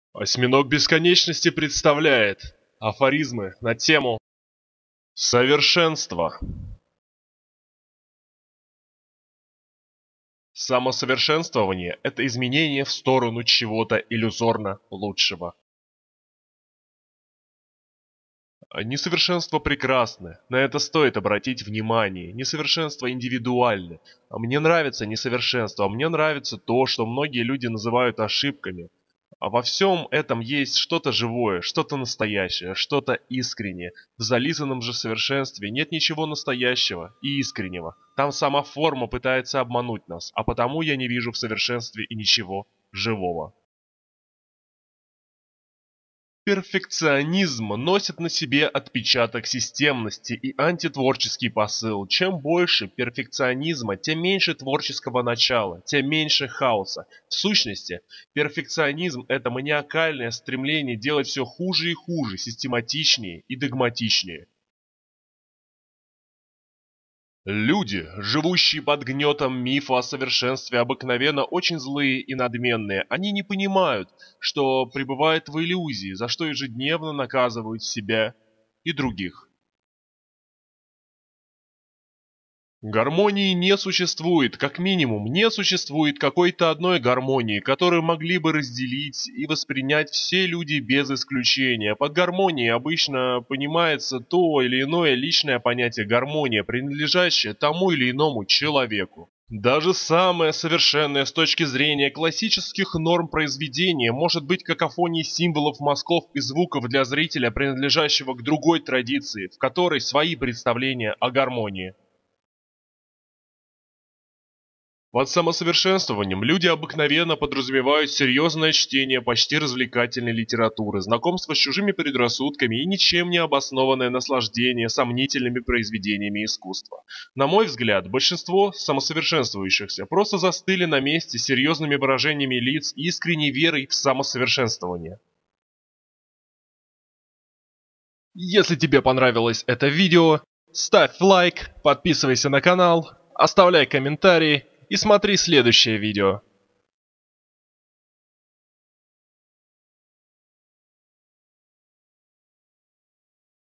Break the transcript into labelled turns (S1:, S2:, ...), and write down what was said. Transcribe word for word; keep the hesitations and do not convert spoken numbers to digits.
S1: Осьминог бесконечности представляет афоризмы на тему совершенства. Самосовершенствование – это изменение в сторону чего-то иллюзорно лучшего. Несовершенство прекрасны, на это стоит обратить внимание. Несовершенство индивидуальны. А мне нравится несовершенство, а мне нравится то, что многие люди называют ошибками. А во всем этом есть что-то живое, что-то настоящее, что-то искреннее. В зализанном же совершенстве нет ничего настоящего и искреннего. Там сама форма пытается обмануть нас, а потому я не вижу в совершенстве и ничего живого. Перфекционизм носит на себе отпечаток системности и антитворческий посыл. Чем больше перфекционизма, тем меньше творческого начала, тем меньше хаоса. В сущности, перфекционизм – это маниакальное стремление делать все хуже и хуже, систематичнее и догматичнее. Люди, живущие под гнетом мифа о совершенстве, обыкновенно очень злые и надменные. Они не понимают, что пребывают в иллюзии, за что ежедневно наказывают себя и других. Гармонии не существует, как минимум не существует какой-то одной гармонии, которую могли бы разделить и воспринять все люди без исключения. Под гармонией обычно понимается то или иное личное понятие гармония, принадлежащее тому или иному человеку. Даже самое совершенное с точки зрения классических норм произведение может быть какофонией символов, мазков и звуков для зрителя, принадлежащего к другой традиции, в которой свои представления о гармонии. Под самосовершенствованием люди обыкновенно подразумевают серьезное чтение почти развлекательной литературы, знакомство с чужими предрассудками и ничем не обоснованное наслаждение сомнительными произведениями искусства. На мой взгляд, большинство самосовершенствующихся просто застыли на месте с серьезными выражениями лиц и искренней верой в самосовершенствование. Если тебе понравилось это видео, ставь лайк, подписывайся на канал, оставляй комментарии и смотри следующее видео.